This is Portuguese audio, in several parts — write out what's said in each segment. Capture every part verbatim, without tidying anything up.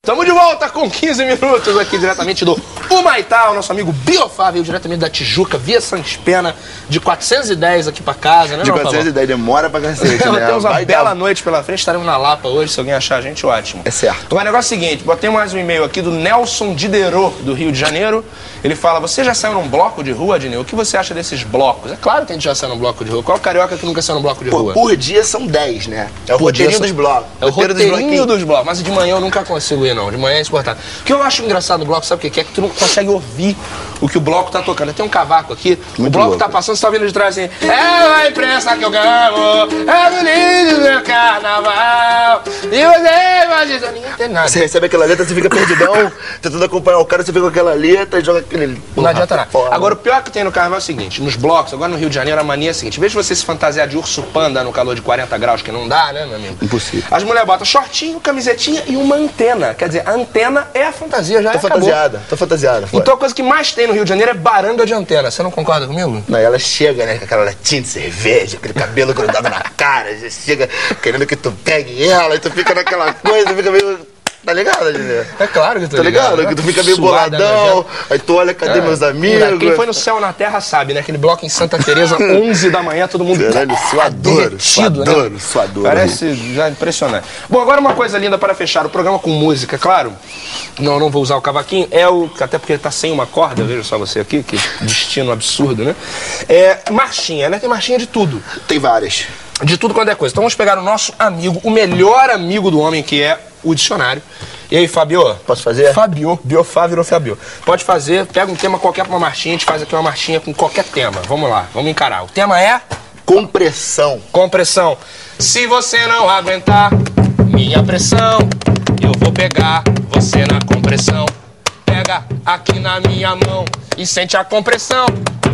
Estamos de volta com quinze minutos aqui diretamente do Humaitá, o nosso amigo Biofá veio diretamente da Tijuca, via Santos Pena, de quatrocentos e dez aqui pra casa, né? De quatrocentos e dez, demora pra cacete, né? Temos uma Vai bela dar... noite pela frente, estaremos na Lapa hoje, se alguém achar a gente, ótimo. É certo. Agora, o negócio é o seguinte, botei mais um e-mail aqui do Nelson Diderot, do Rio de Janeiro. Ele fala, você já saiu num bloco de rua, Adnei? O que você acha desses blocos? É claro que a gente já saiu num bloco de rua. Qual carioca que nunca saiu num bloco de Pô, rua? por dia são dez, né? É o Por roteirinho dia dos blocos. É o roteirinho dos blocos, dos blocos. mas de manhã eu nunca consigo ir, não. De manhã é insuportável. O que eu acho engraçado no bloco, sabe o que é? É que tu não consegue ouvir o que o bloco tá tocando. Tem um cavaco aqui, Muito o bloco louco. tá passando, você tá vindo de trás assim. É a imprensa que eu gamo, é bonito do meu carnaval. E você, mas isso ninguém tem nada. Você recebe aquela letra, você fica perdidão, tentando acompanhar o cara, você fica com aquela letra e joga aquele... Não adianta nada. Porra. Agora, o pior que tem no carnaval é o seguinte, nos blocos, agora no Rio de Janeiro, a mania é a seguinte, em vez de você se fantasiar de urso panda no calor de quarenta graus, que não dá, né, meu amigo? Impossível. As mulheres botam shortinho, camisetinha e uma antena. Quer dizer, a antena é a fantasia, já Tô acabou. fantasiada, tô fantasiada. Foi. Então a coisa que mais tem no Rio de Janeiro é baranga de antena. Você não concorda comigo? Não, ela chega, né, com aquela latinha de cerveja, aquele cabelo grudado na cara, já chega querendo que tu pegue ela, e tu fica naquela coisa, tu fica meio... Tá ligado, Adnei? É claro que eu tô Tá ligado? ligado, Que tu fica meio Suada, boladão, nojenta. aí tu olha, cadê É, meus não dá. amigos? Quem foi no Céu na Terra sabe, né? Aquele bloco em Santa Teresa, onze da manhã, todo mundo Caralho, suador, derretido, suador, né? suador. Parece já impressionante. Bom, agora uma coisa linda para fechar o programa com música, claro. Não, não vou usar o cavaquinho. É o... Até porque ele tá sem uma corda, veja só você aqui, que destino absurdo, né? É marchinha, né? Tem marchinha de tudo. Tem várias. De tudo quanto é coisa. Então vamos pegar o nosso amigo, o melhor amigo do homem, que é o dicionário. E aí, Fabio? Posso fazer? Fabio. Biofá virou Fabio. Pode fazer, pega um tema qualquer pra uma marchinha, a gente faz aqui uma marchinha com qualquer tema. Vamos lá, vamos encarar. O tema é... Compressão. Compressão. Se você não aguentar minha pressão, eu vou pegar você na compressão. Pega aqui na minha mão e sente a compressão.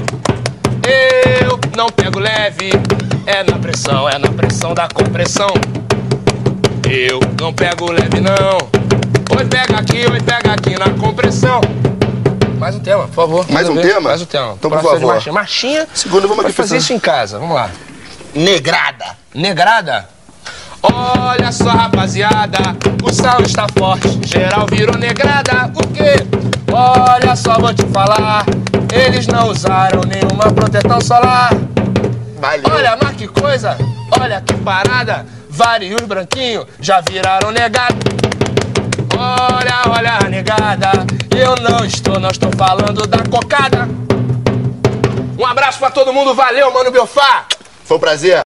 Eu não pego leve, é na pressão, é na pressão da compressão. Eu não pego leve não. Oi, pega aqui, oi, pega aqui na compressão. Mais um tema, por favor. Mais um ver. tema? Mais um tema. Então, por Próximo de favor. Marchinha. Marchinha. Segundo, vamos pode aqui fazer pensando. isso em casa. Vamos lá. Negrada. Negrada. Olha só, rapaziada, o sal está forte, geral virou negrada. O quê? Olha só, vou te falar, eles não usaram nenhuma proteção solar. Valeu. Olha, mas que coisa, olha que parada, vários branquinhos já viraram negado. Olha, olha a negada, eu não estou, não estou falando da cocada. Um abraço pra todo mundo, valeu, mano Biofá. Foi um prazer.